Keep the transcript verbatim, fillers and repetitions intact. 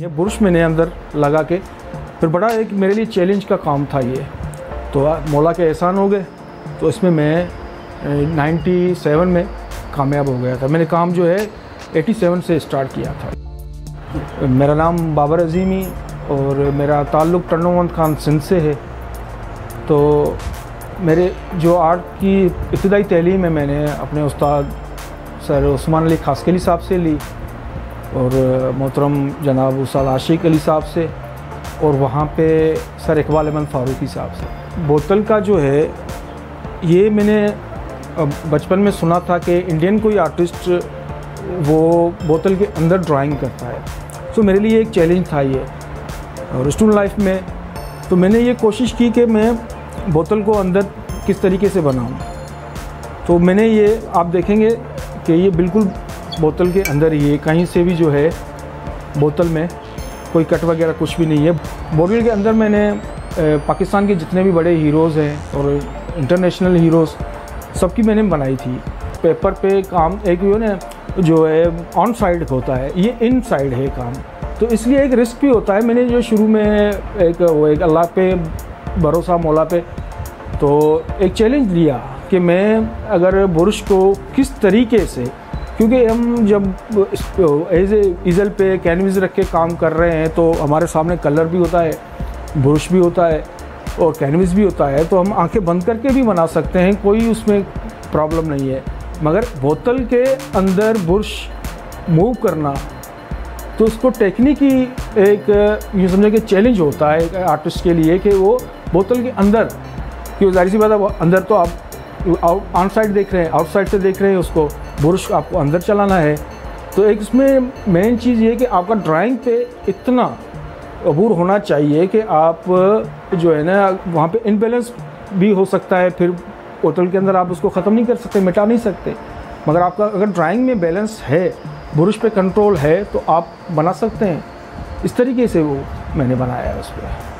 ये बुरुश मैंने अंदर लगा के फिर बड़ा एक मेरे लिए चैलेंज का काम था ये, तो मौला के एहसान हो गए। तो इसमें मैं सत्तानवे में कामयाब हो गया था। मैंने काम जो है सत्तासी से स्टार्ट किया था। मेरा नाम बाबर अज़ीमी और मेरा ताल्लुक़ टर्नोवंत खान सिंध से है। तो मेरे जो आर्ट की इब्तिदाई तालीम है मैंने अपने उस्ताद सर उस्मान अली खासकली साहब से ली और मोहतरम जनाब उस्ताद आशिक अली साहब से और वहाँ पे सर इकबाल अहमद फ़ारूकी साहब से। बोतल का जो है ये मैंने बचपन में सुना था कि इंडियन कोई आर्टिस्ट वो बोतल के अंदर ड्राइंग करता है, तो मेरे लिए एक चैलेंज था ये और स्टूडेंट लाइफ में। तो मैंने ये कोशिश की कि मैं बोतल को अंदर किस तरीके से बनाऊं। तो मैंने ये आप देखेंगे कि ये बिल्कुल बोतल के अंदर ही है, कहीं से भी जो है बोतल में कोई कट वगैरह कुछ भी नहीं है। बोतल के अंदर मैंने पाकिस्तान के जितने भी बड़े हीरोज़ हैं और इंटरनेशनल हीरोज़ सबकी मैंने बनाई थी। पेपर पे काम एक जो है जो है ऑन साइड होता है, ये इन साइड है काम, तो इसलिए एक रिस्क भी होता है। मैंने जो शुरू में एक वो एक अल्लाह पे भरोसा मौला पे तो एक चैलेंज लिया कि मैं अगर बुरुश को किस तरीके से, क्योंकि हम जब एज ए ईज़ल पे कैनवस रख के काम कर रहे हैं तो हमारे सामने कलर भी होता है, बुरुश भी होता है और कैनवस भी होता है, तो हम आंखें बंद करके भी बना सकते हैं, कोई उसमें प्रॉब्लम नहीं है। मगर बोतल के अंदर बुरुश मूव करना तो उसको टेक्निक ही एक ये समझे कि चैलेंज होता है एक आर्टिस्ट के लिए कि वो बोतल के अंदर, क्योंकि जाहिर सी बात है वो अंदर तो आप ऑन साइड देख रहे हैं, आउटसाइड से देख रहे हैं उसको, बुरुश आपको अंदर चलाना है। तो एक इसमें मेन चीज़ ये कि आपका ड्राइंग पे इतना अबूर होना चाहिए कि आप जो है ना वहाँ पे इनबैलेंस भी हो सकता है, फिर बोतल के अंदर आप उसको ख़त्म नहीं कर सकते, मिटा नहीं सकते। मगर आपका अगर ड्राइंग में बैलेंस है, बुरुश पे कंट्रोल है, तो आप बना सकते हैं। इस तरीके से वो मैंने बनाया है उस पर।